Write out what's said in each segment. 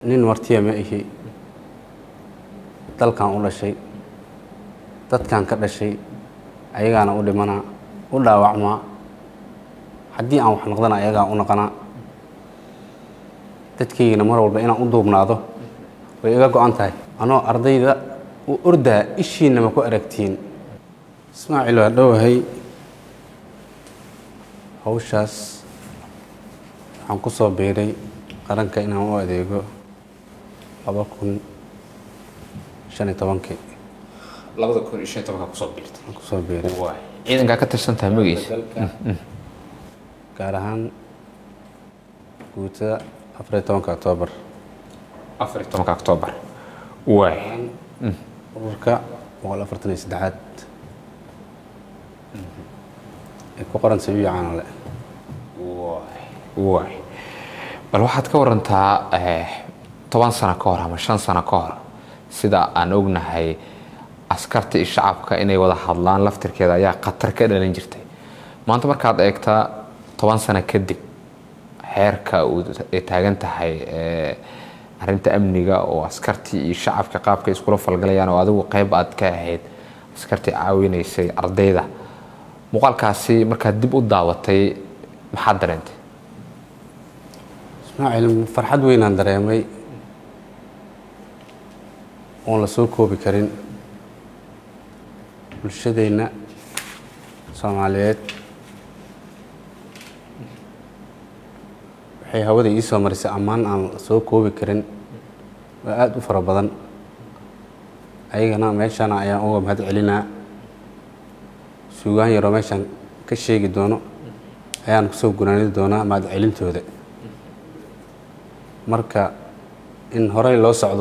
nin martiya ma ihi dalkan u dhashay dadkan ka dhashay ayagaana u dhimana u dhaawacma haddii aan wax noqdana ayagaa u noqona dadkaygana mar walba inaan u duubnaado way iga go'an tahay anoo ardayda u ordaa ishiina ma ku aragtiin Ismaaciil waa dhowahay hawshaas waxaan ku soo beeray qaranka inaan u adeego 2015 kusoo biirtay kusoo beeray ciidanka ka tirsantahay magiisa gaar ahaan guutada 14 Oktoobar 14 Oktoobar waay ururka 143 ee ku qoran sabiic caanale waay bal waxaad ka warantaa 10 sano ka hor ama 5 sano ka hor sida aan ognahay askarta iyo shacabka inay wada hadlaan laftirkeeda ayaa qatar ka dhalin jirtay maanta markaad eegtaa 10 sano kadib heerka ay taagan tahay arinta amniga oo askartii iyo shacabka qaabka iskula falgalayaan oo adigu qayb aad ka ahayd askartii caawinaysay ardayda muuqaalkaasi markaad dib u daawatay maxaad dareentay Ismaaciil farxad weyn aan dareemay oo la soo koobi karin bulshadeena Soomaaliyeed waxay hawada ii soo marisay ammaan aan soo koobi karin waa aad u fara badan ayagana meeshan ayaan uga mahad celinaa suugaan yaro meeshan ka sheegi doono ayaan ku soo gunaanidi doonaa mahad celintooda marka in horey loo socdo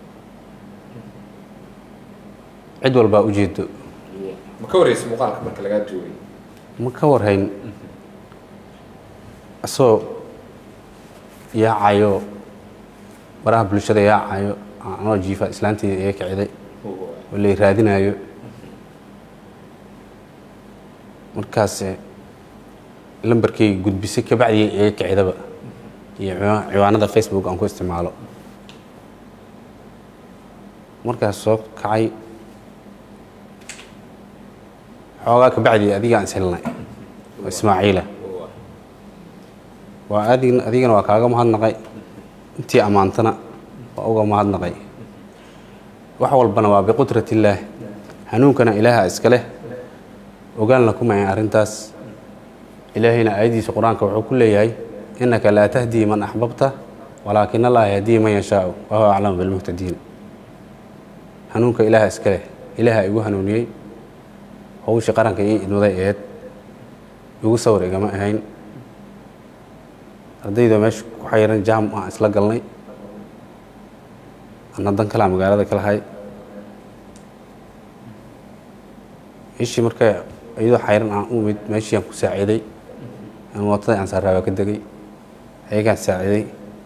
cid walba u jeedo ma ka wareysay muuqaalka marka laga duubay ma ka warhayn asoo yaacayo baraha bulshada yaacayo anoo jiifa islaantii ee kiciday oo la raadinayo markaas lambarkay gudbisay ka bacdi ee kicidaba iyo ciwaanada Facebook aan ku isticmaalo markaas soo kacay xoogaa ka bacdi adiga aan selnay Ismaaciila waa adigana waa kaaga mahadnaqay intii amaantana waa uga mahadnaqay wax walbana waa biqudratillah hanuunkana ilaaha iska leh ogaanna kuma ay arintaas ilaahina aayadiisa quraanka wuxuu ku leeyahay innaka la tahdi man ahbabta walakin allah yahdi man yashaa wa huwa a'lamu bil muhtadin hanuunka ilaaha iska leh ilaaha igu hanuuniyay hawsha qaranka iyo idmaday eed ugu sawir igama ahayn ardayda meesha ku xayran jaam aan isla galnay annadan kala magaalada kala hay ishi marka ayadoo xayran aan u mid meeshii aan ku saaciday aan wadada aan saaraaba ka dagay ayagaan saaciday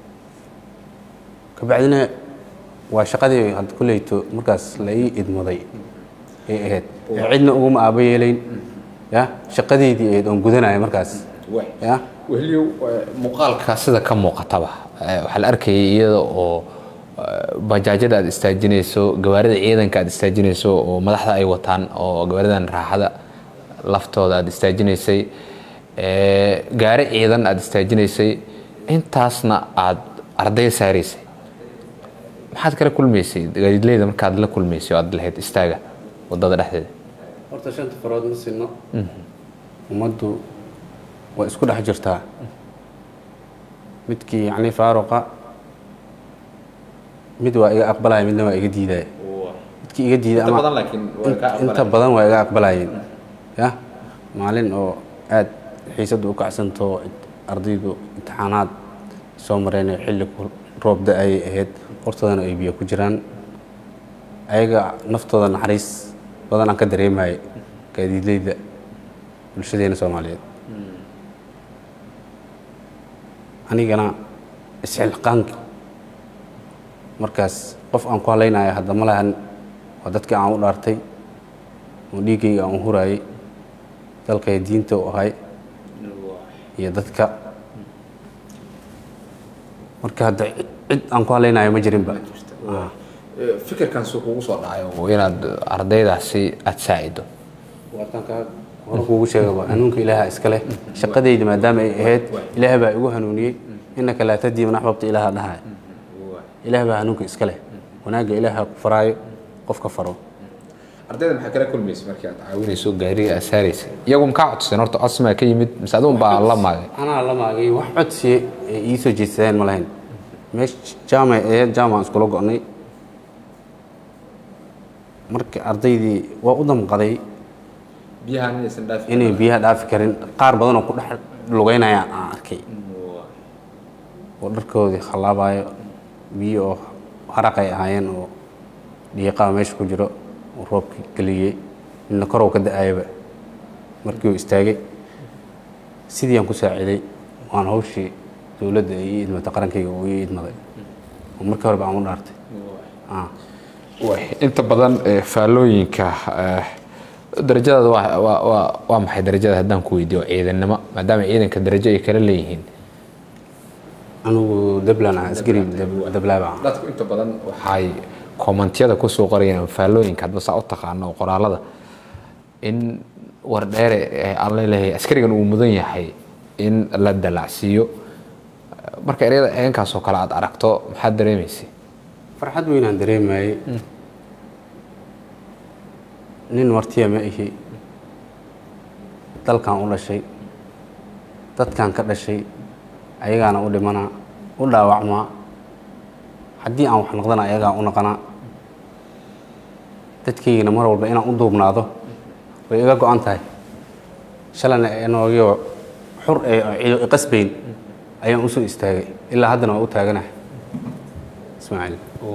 ka bacdina waa shaqadii had kuleyto markaas la ii idmaday ee ahayd cidna ugu ma aaba yeelayn ya shaqadeedii ahayd oon gudanaya markaas ya weliyo muuqaalka sida ka muuqataba waxa la arkayay iyada oo bajaajada aad istaajinayso gawaarida ciidanka aad istaajinayso oo madaxda ay wataan oo gawaaridan raaxada laftooda aad istaajinaysay gaari ciidan aad istaajinaysay intaasna aad arday saaraysay maxaad kala kulmaysay gaadiidleyda markaad la kulmaysay aad lahayd istaaga wadada dhexdeeda horta shanta farood ma sinno ummaddu waa isku dhex jirtaa midkii yacni faaruqa mid waa iga aqbalaya midna waa iga diidaya midkii iga diida ama inta badan waa iga aqbalayeen ya maalin oo aad xiisadu u kacsanto ardaydu imtixaanaad soo mareen xilli roob da'ay ahayd hortoodana ay biyo ku jiraan ayaga naftooda naxariis badan aan ka dareemay gaadiidleyda bulshadeena Soomaaliyeed anigana isxilqaanka markaas qof aan ku haleynaayo hadda ma lahan waa dadkii aan u dhaartay oo dhiigayga aan u huraayay dalkay diinta u ahay iyo dadka marka hadda cid aan ku halaynayo ma jirinba. fikirkan soo kugu soo dhacay oo inaad ardaydaasi aad saacido waatanka hore kuugu sheegaba hanuunka ilaaha iska leh shaqadayda maadaama ay ahayd ilaaha baa igu hanuuniyey innaka laa tahdii man axbabta ilaaha dhahay ilaaha baa hanuunka iska leh wanaaga ilaaha ku faraayo qofka faro. ardayda maxaa kala kulmaysa markii aad caawinayso gaariga aad saaraysa iyagu maxaa codsadeen horta codsimaa ka yimid mise aduun baa la maagay? anaa la maagay wax codsiye ay ii soo jeedsadeen ma lahayn meesh jaamacaan iskula go'nay marka ardaydii waa u damqaday inay biyaha dhaafi karin qaar badan oo ku dhex lugeynaya aan arkay oo dharkoodii khallaabayo biyo oo haraqay ahaayeen oo dhiiqaa meesha ku jiro oo roobkii geliyey midna korow ka da'ayaba markii uu istaagay sidii aan ku saaciday waan hawshii dowladda ay ii idmatay qarankayga uu ii idmaday oo markii hore baan u dhaartay. inta badan faallooyinka darajadaada waa maxay darajada haddaan ku weydiiyo ciidannimo maadaama ciidanka darajo ay kala leeyihiin? anigu dablaan ah askari dablaaba ah. dadku inta badan waxay kommentiyada ku soo qorayaan faallooyinka hadba saa u taqaano oo qoraalada in wardheere aan leeyahay askarigan uu mudan yahay in la dalacsiiyo marka ereyada eenkaas oo kale aad aragto maxaad dareemaysay? farxad weyn aan dareemayay nin martiya ma ihi dalkan u dhashay dadkan ka dhashay ayagaana u dhimanaa u dhaawacmaa haddii aan wax noqdana ayagaa u noqonaa dadkaygana mar walba inaan u duubnaado way iga go-an tahay shalayna inoogyo xur ciido iqasbayn ayaan usoo istaagay ilaa haddana waa u taaganahay. ismaaciil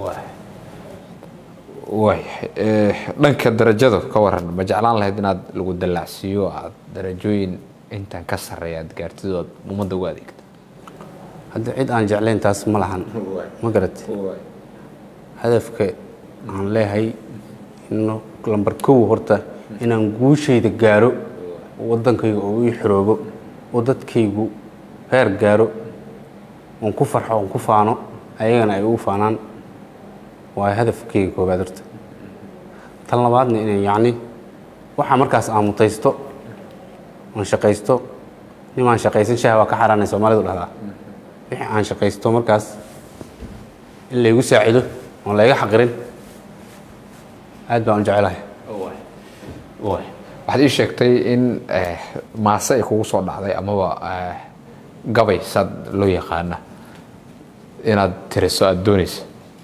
dhanka darajada ka waran ma jeclaan lahayd inaad lagu dalacsiiyo aad darajooyin intaan ka sarreeya aad gaartid oo aad ummadda ugu adeegto? hadda cid aan jeclayn taas ma lahan ma garat hadafka aan leeyahay in lambar kow horta inaan guushayda gaaro waddankayga oo ii xiroobo oo dadkaygu heer gaaro oon ku farxo oon ku faano ayagana ay ugu faanaan waa hadafkayga koobaad horta. tan labaadna inay yacni waxaa markaas aan mutaysto aan shaqaysto nimaan shaqaysan shaha waa ka xaraanay soomaalidu dhahdaa wixii aan shaqaysto markaas in laygu saacido oon layga xaqirin aad baan u jecelahay. waxaad ii sheegtay in maase ay kugu soo dhacday amaba gabay saad loo yaqaana inaad tiriso aad doonaysa?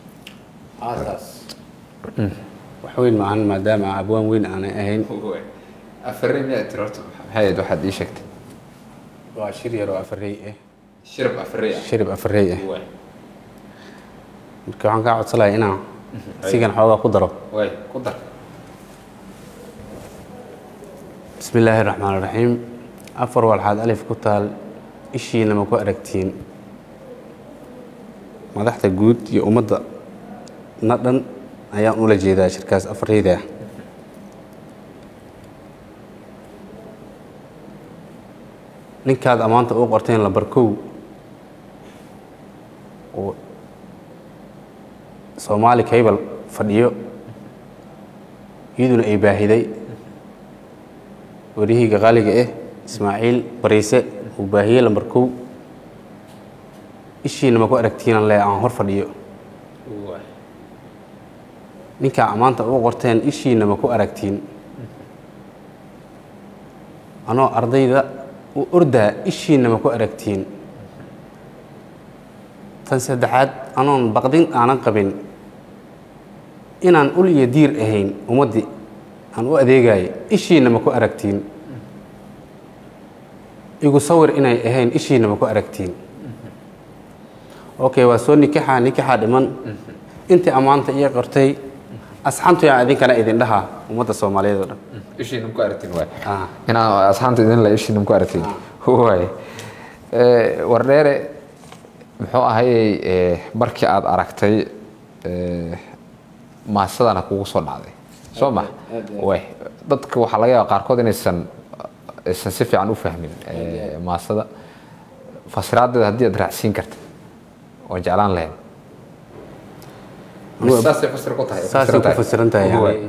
wax weyn maahan maadaama abwaan weyn aanay ahayn. afarey miyaad tiri horta maxay waxaad ii sheegtay? waa shir yar oo afarey ah. shirib afarey ah? shirib afarey ah. marka waxaan kaa codsanayaa inaan sigan xoogaa ku daro. ku dar. bismi illaahi raxmaan raxiim. afar walxaad alif ku taal ishiina ma ku aragtiin madaxda guud iyo ummadda na dhan ayaan ula jeedaa shirkaas afareyda ah. ninkaad ammaanta u qorteen lambar kow oo soomaali kaybal fadhiyo iyaduna ay baahiday wariyihii qaaliga ah ismaaciil bariise uu baahiyey lambar kow ishiina ma ku aragtiinan le aan hor fadhiyo. ninkaa ammaanta u qorteen ishiina ma ku aragtiin anoo ardayda u ordaa ishiina ma ku aragtiin. tan saddexaad anoon baqdin aanan qabin inaan ul iyo diir ahayn ummaddii aan u adeegayo ishiina ma ku aragtiin. igu sawir inay ahayn ishiina ma ku aragtiin. okay waa soo nikaxaa dhiman intii ammaanta ii qortay asxaantu yaa idinkana idin dhahaa ummadda soomaaliyeed oo dhan ishiina ma ku aragtiin waay inaan asxaanta idin la ishiina ma ku aragtiin waay. wardheere muxuu ahayey markii aad aragtay maasadana kugu soo dhacday soo ma way dadka waxaa laga yaabaa qaarkood inaysan si fiican u fahmin maasada fasiraadeeda haddii aad raacsiin karta oo jeclaan lahayn saasay fasir ku tahay saasay ku fasirantahay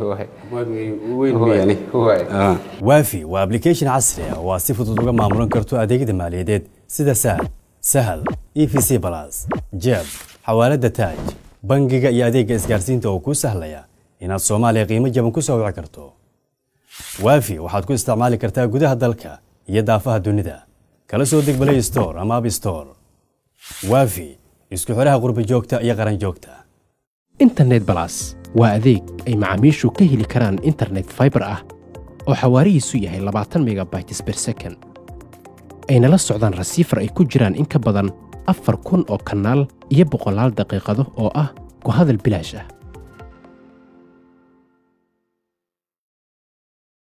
yani waafi waa application casri ah oo aad si fudud uga maamulan karto adeegyada maaliyadeed sida sahal EFC Plus jeeb xawaalada taaj bangiga iyo adeegga isgaarsiinta oo ku sahlaya inaad Soomaaliya qiimo jaban ku soo wici karto waafi waxaad ku isticmaali kartaa gudaha dalka iyo daafaha dunida kala soo deg Play Store ama App Store waafi isku xiraha qurba joogta iyo qaran joogta internet plus waa adeeg ay macaamiishu ka heli karaan internet fiber ah oo xawaarihiisu yahay 20 megabytes per second ayna la socdaan receiver ay ku jiraan in ka badan 4,000 oo kanaal iyo 100 daqiiqado oo ah ku hadal bilaash ah